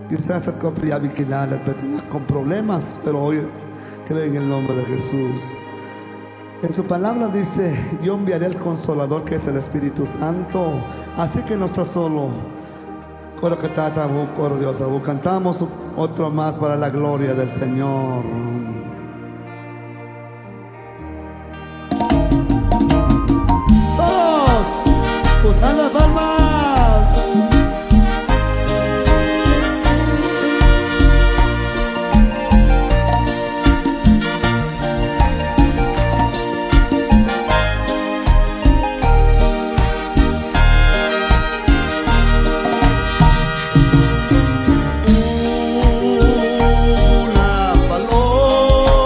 Quizás el copri ya vigilar, tenía con problemas, pero hoy cree en el nombre de Jesús. En su palabra dice: yo enviaré el Consolador, que es el Espíritu Santo. Así que no está solo. Coro que tata, coro Dios, cantamos otro más para la gloria del Señor. Todos, usando las palmas. Una paloma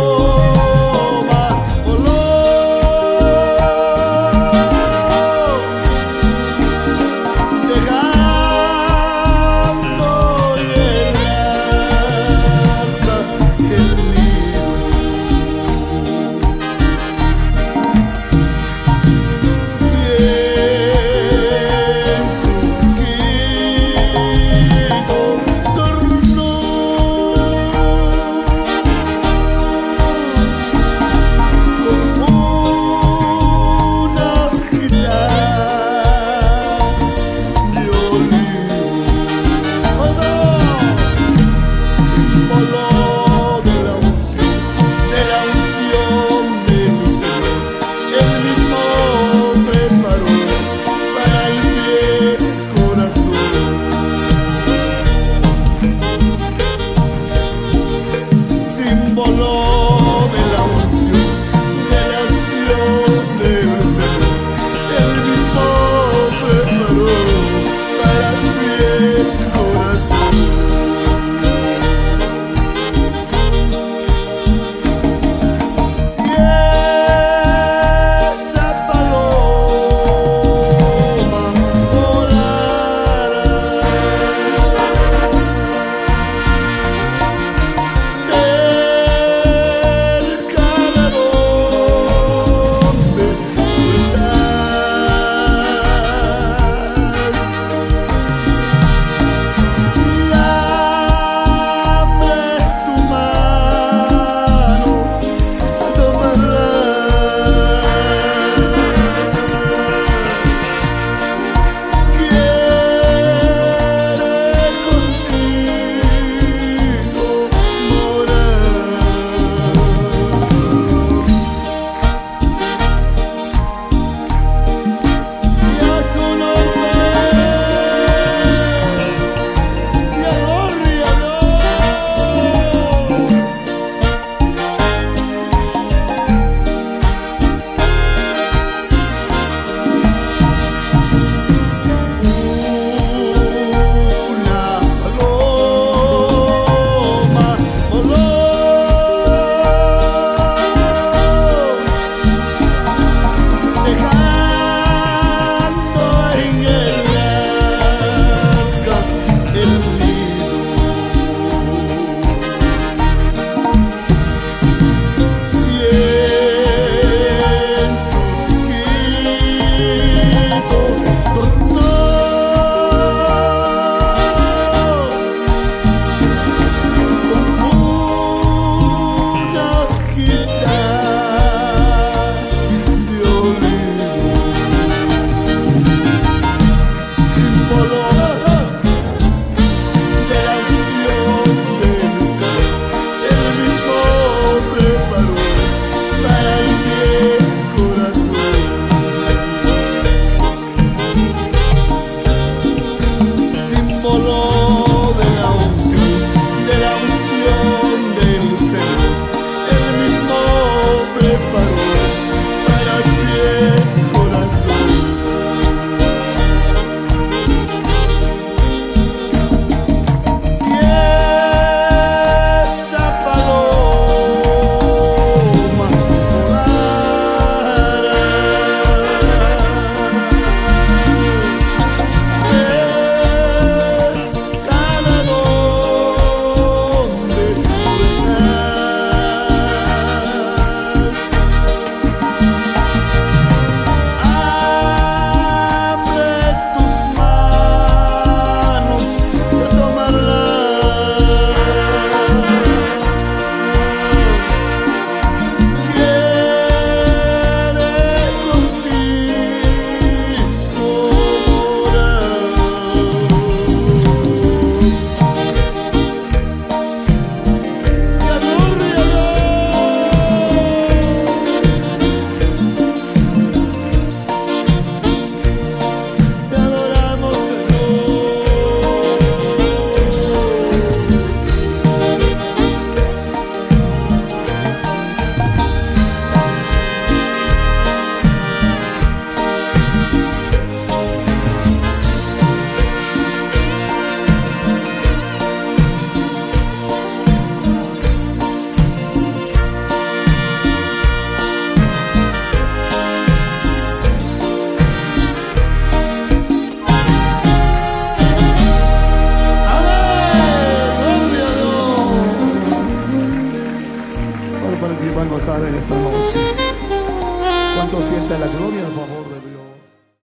para que iban a gozar en esta noche. ¿Cuánto siente la gloria y el favor de Dios?